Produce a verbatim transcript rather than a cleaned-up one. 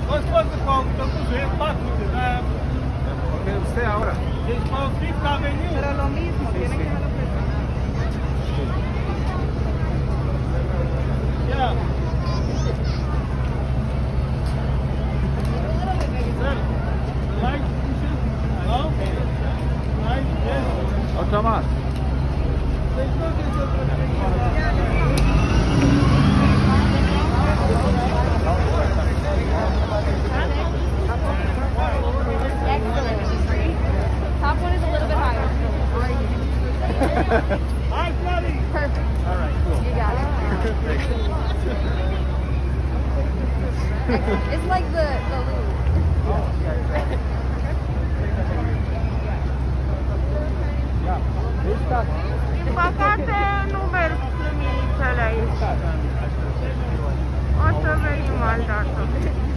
Mas quanto qual? Estou com duzentos, quatrocentos, né? Porque usted ahora. Eles falam Fifth Avenue. Pero lo mismo, Sí, tienen sí. que dejarlo preso. Yeah. Sir, light, hello? Light, yes. Otra más. Top one is a little bit higher. Hi, buddy. Perfect. All right, cool. You got it. it's, it's like the, the Ya. Lista. Din păcate nu merg luminițele aici. O să venim altă dată.